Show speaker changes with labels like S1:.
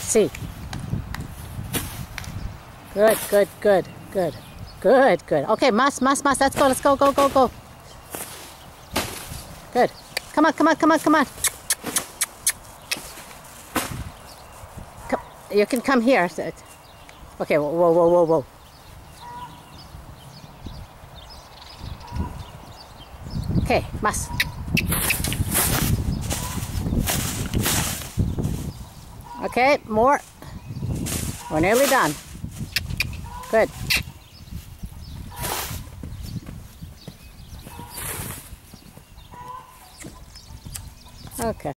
S1: see. Good, good, good, good. Good, good. Okay, Mas, let's go, go. Good. Come on. You can come here. Okay, whoa. Okay, Mas. Okay, more. We're nearly done. Good. Okay.